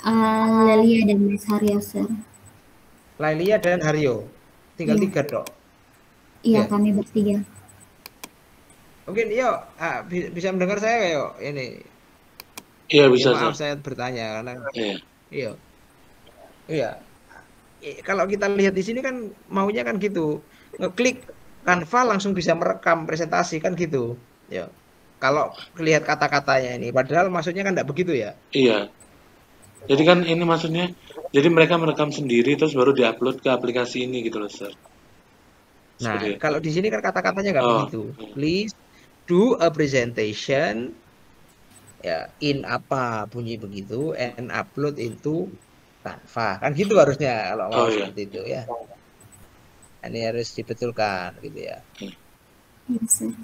Lelia dan Mas Haryo, Sir. Lailia dan Haryo. Tinggal Iya, 3 dok. iya Ya. kami bertiga. Mungkin yuk bisa mendengar saya yuk ini. Iya Ya bisa, maaf Sir. saya bertanya karena Iya. iya. Iya. Kalau kita lihat di sini kan maunya kan gitu. Ngeklik Canva langsung bisa merekam presentasi kan gitu. Ya. Kalau lihat kata-katanya ini, padahal maksudnya kan tidak begitu ya. Iya. Jadi kan ini maksudnya, jadi mereka merekam sendiri terus baru diupload ke aplikasi ini gitu loh, Sir. Nah, Seperti itu. kalau di sini kan kata-katanya nggak Oh, begitu. Please do a presentation ya in apa bunyi begitu and upload into Canva. Kan gitu harusnya kalau mau oh iya. seperti itu ya. Ini harus dibetulkan gitu ya. Iya, Sir.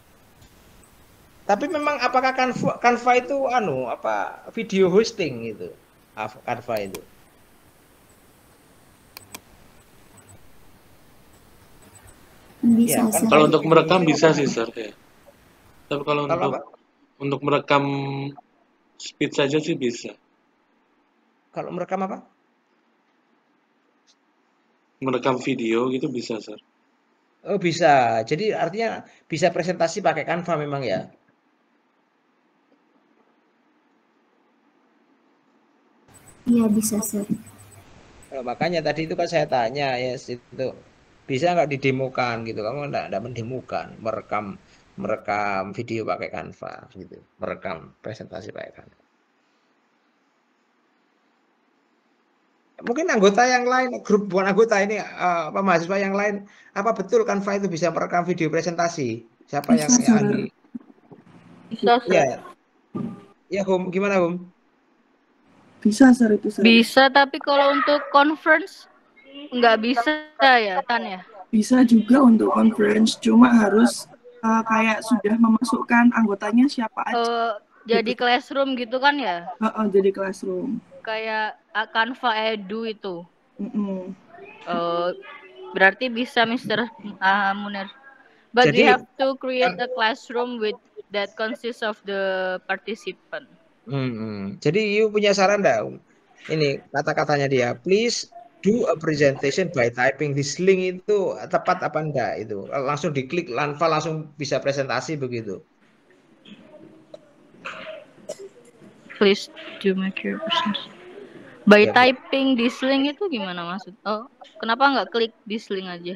Tapi memang apakah Canva itu apa video hosting gitu? Canva itu. Bisa, Ya, Canva Kalau Sir. itu untuk video merekam hosting bisa apa? sih, Sir. Ya. Tapi kalau Kalau apa? untuk merekam speed saja sih bisa. Kalau merekam apa? Merekam video gitu bisa, Sir. Oh, bisa. Jadi artinya bisa presentasi pakai Canva memang ya. Iya, bisa, Sir. Makanya tadi itu kan saya tanya ya itu bisa nggak didemokan gitu. Kamu nggak mendemokan, merekam merekam video pakai Canva gitu. Merekam presentasi pakai Canva. Mungkin anggota yang lain, grup bukan anggota ini apa mahasiswa yang lain, apa betul Canva itu bisa merekam video presentasi? Siapa yang Bisa, ahli? Sir. Bisa, Sir. Ya, ya Hum, gimana Hum? Bisa, Sir, itu, Sir. Bisa, tapi kalau untuk conference nggak bisa ya, Tan ya? Bisa juga untuk conference, cuma harus kayak sudah memasukkan anggotanya siapa aja. Jadi Gitu. classroom gitu kan ya? Jadi classroom. Kayak Canva Edu itu. Mm-mm. Berarti bisa, Mr. Munir. But we Jadi have to create a classroom with that consists of the participant. Jadi you punya saran enggak? Ini kata-katanya dia, please do a presentation by typing this link itu tepat apa enggak itu? Langsung diklik Canva langsung bisa presentasi begitu. Please do make your presentation. By Ya, typing this link itu gimana maksud? Oh, kenapa nggak klik this link aja?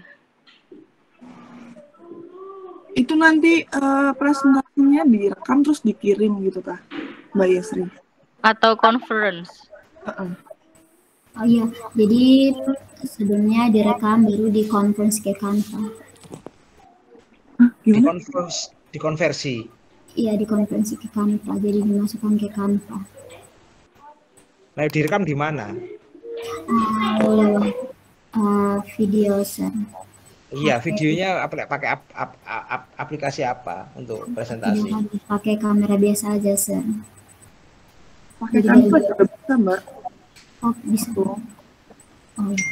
Itu nanti presentasinya direkam terus dikirim gitu, Kak, Mbak Yesri. Atau conference? Oh iya, jadi sebelumnya direkam baru di-conference ke Canva. Gimana? dikonversi. Iya, di-conference ke Canva, jadi dimasukkan ke Canva. Nah, direkam di mana? Lewat video, Sir. Iya, videonya pakai aplikasi apa untuk presentasi? Tidak pakai kamera biasa aja, Sir. Pakai Jadi Canva dari- juga bisa, Mbak. Oh, bisa. Oh, iya.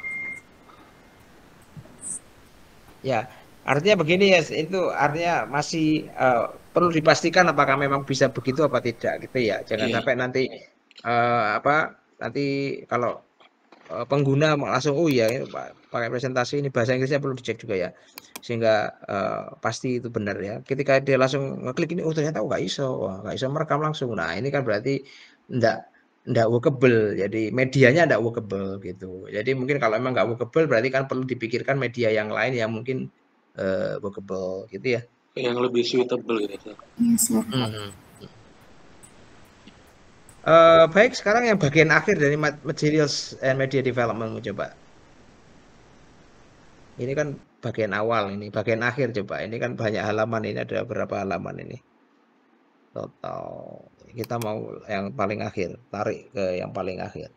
Ya, artinya begini ya, itu artinya masih perlu dipastikan apakah memang bisa begitu apa tidak gitu ya. Jangan Iya. sampai nanti nanti kalau pengguna langsung oh ya ini pakai presentasi ini bahasa Inggrisnya perlu dicek juga ya. Sehingga pasti itu benar ya. Ketika dia langsung ngeklik ini oh ternyata nggak iso, nggak iso merekam langsung. Nah, ini kan berarti enggak workable. Jadi medianya enggak workable gitu. Jadi mungkin kalau emang enggak workable berarti kan perlu dipikirkan media yang lain yang mungkin workable gitu ya. Yang lebih suitable gitu. Iya, Sir. Baik, sekarang yang bagian akhir dari materials and media development coba. Ini kan bagian awal ini, bagian akhir coba. Ini kan banyak halaman ini ada berapa halaman ini? Total. Kita mau yang paling akhir, tarik ke yang paling akhir.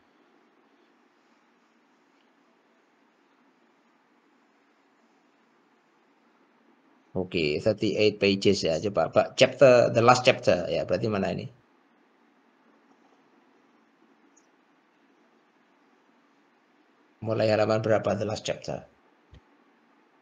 Oke, 38 pages ya. Coba, Pak, the last chapter ya. Berarti mana ini? Mulai halaman berapa the last chapter?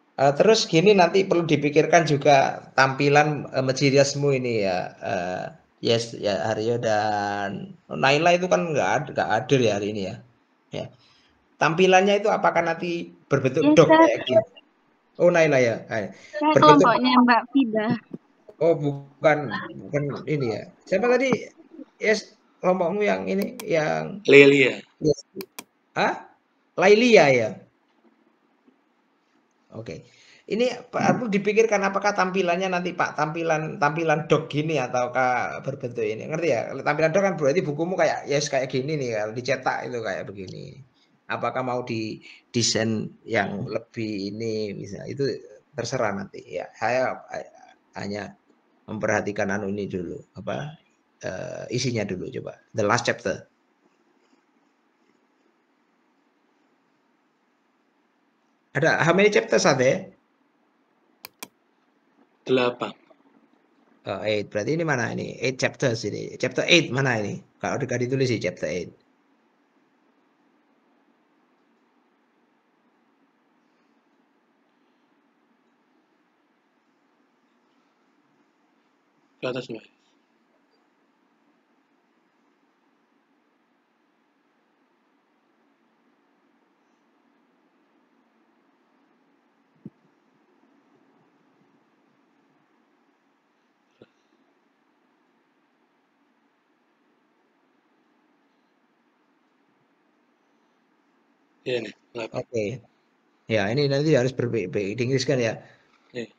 Terus gini nanti perlu dipikirkan juga tampilan materialsmu ini ya. Yes, ya Haryo dan Naila itu kan nggak hadir ya hari ini ya. Ya. Tampilannya itu apakah nanti berbentuk Yes, dog Sir. kayak gini? Oh Naila ya. Saya Berbentuk kelompoknya Mbak Fida. oh bukan ini ya. Siapa tadi? Yes, kelompokmu yang ini yang Lelia. yes. Lailia ya. Oke. Ini perlu dipikirkan apakah tampilannya nanti Pak tampilan dog gini ataukah berbentuk ini. Ngerti ya? Tampilan dog kan berarti bukumu kayak kayak gini nih kalau dicetak itu kayak begini. Apakah mau di desain yang lebih ini bisa itu terserah nanti ya. Saya hanya memperhatikan ini dulu isinya dulu coba. The last chapter. Ada how many chapters ada ya? 8. 8 berarti ini mana ini 8 chapters ini chapter 8 mana ini kalau udah ditulis sih chapter 8 Ke atas Mbak. Iya nih, 8. oke ya ini nanti harus Inggris kan ya Iya.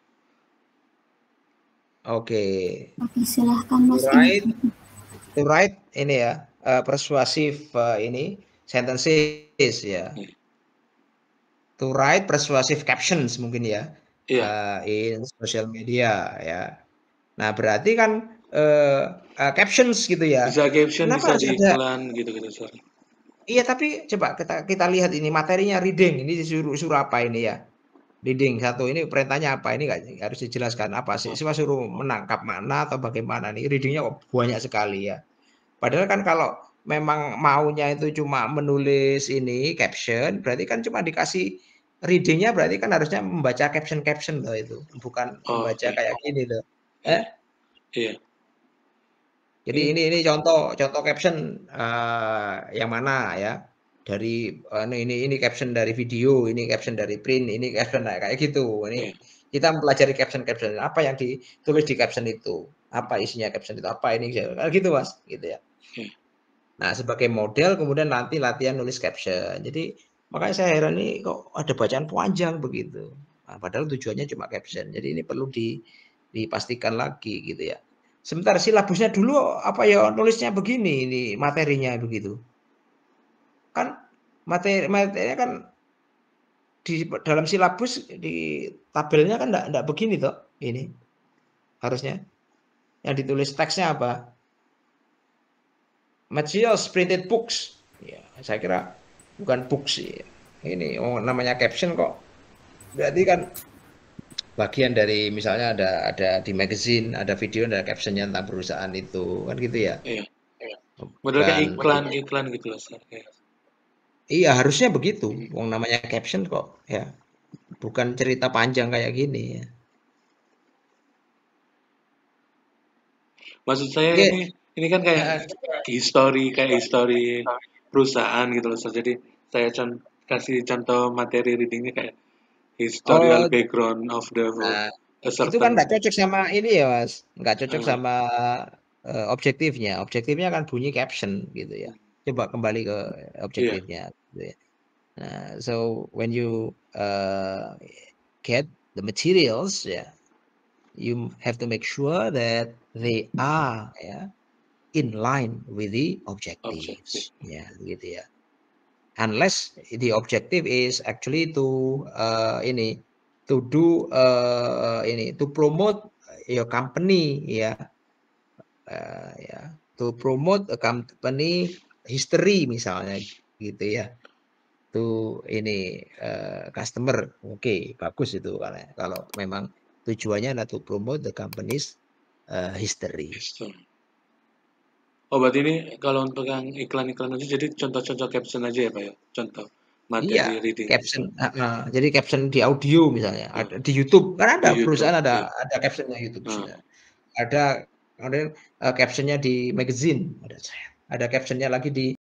oke Oke, silahkan Mas. to write ini ya persuasive ini sentences ya Iya. to write persuasive captions mungkin ya Iya. in social media ya nah berarti kan captions gitu ya Bisa caption, kenapa bisa harus di ada iklan gitu-gitu, Sir. iya tapi coba kita lihat ini materinya reading ini suruh apa ini ya reading satu ini perintahnya apa ini nggak harus dijelaskan apa sih siswa suruh menangkap mana atau bagaimana nih readingnya kok banyak sekali ya padahal kan kalau memang maunya itu cuma menulis ini caption berarti kan cuma dikasih readingnya berarti kan harusnya membaca caption loh itu bukan membaca Oke. kayak gini loh Iya. jadi ini contoh caption yang mana ya dari ini caption dari video, ini caption dari print, ini caption kayak gitu. Ini kita mempelajari caption apa yang ditulis di caption itu, apa isinya caption itu, apa ini gitu Mas, gitu ya. Nah, sebagai model kemudian nanti latihan nulis caption. Jadi makanya saya heran nih kok ada bacaan panjang begitu. Nah, padahal tujuannya cuma caption. Jadi ini perlu dipastikan lagi gitu ya. Sebentar silabusnya dulu apa ya nulisnya begini ini materinya begitu. Kan materinya kan di dalam silabus di tabelnya kan enggak begini toh ini. Harusnya yang ditulis teksnya apa? Materials printed books. Ya, saya kira bukan books ya. Ini namanya caption kok. Berarti kan bagian dari misalnya ada di magazine, ada video, ada captionnya tentang perusahaan itu kan gitu ya. Iya. Model kayak iklan gitu loh. Iya harusnya begitu. Wong namanya caption kok ya. Bukan cerita panjang kayak gini ya. Maksud saya ini kan kayak history perusahaan gitu loh. Jadi saya kasih contoh materi readingnya kayak historical background of the itu kan nggak cocok sama ini ya Mas, nggak cocok sama objektifnya. Objektifnya kan bunyi caption gitu ya. Coba kembali ke objektifnya. Gitu ya. Nah, so when you get the materials, you have to make sure that they are in line with the objectives. Ya, gitu ya. Unless the objective is actually to to promote your company to promote a company history misalnya gitu ya to customer bagus itu kalau memang tujuannya adalah to promote the company's history. Oh berarti ini kalau untuk yang iklan-iklan aja jadi contoh-contoh caption aja ya Pak ya? Contoh materi reading. Caption. Jadi caption di audio misalnya, ada di YouTube kan ada perusahaan ada captionnya YouTube. Ada kemudian caption-nya di magazine, ada caption-nya lagi di